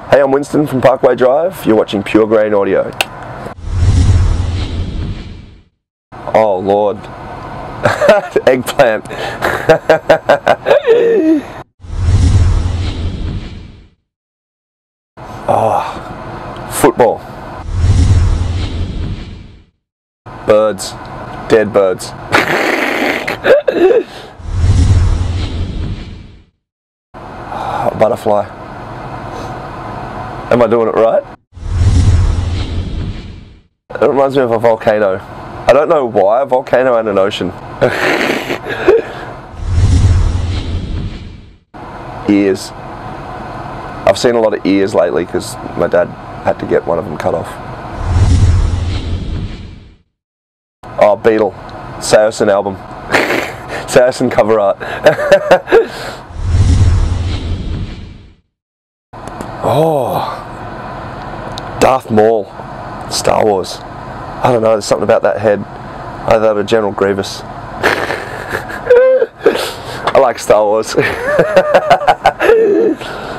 Hey, I'm Winston from Parkway Drive. You're watching PureGrainAudio. Oh Lord. Eggplant. Oh, football. Birds. Dead birds. Butterfly. Am I doing it right? It reminds me of a volcano. I don't know why, a volcano and an ocean. Ears. I've seen a lot of ears lately because my dad had to get one of them cut off. Oh, Beatle. Saracen album. Saracen cover art. Oh, Darth Maul, Star Wars. I don't know, there's something about that head. Either General Grievous. I like Star Wars.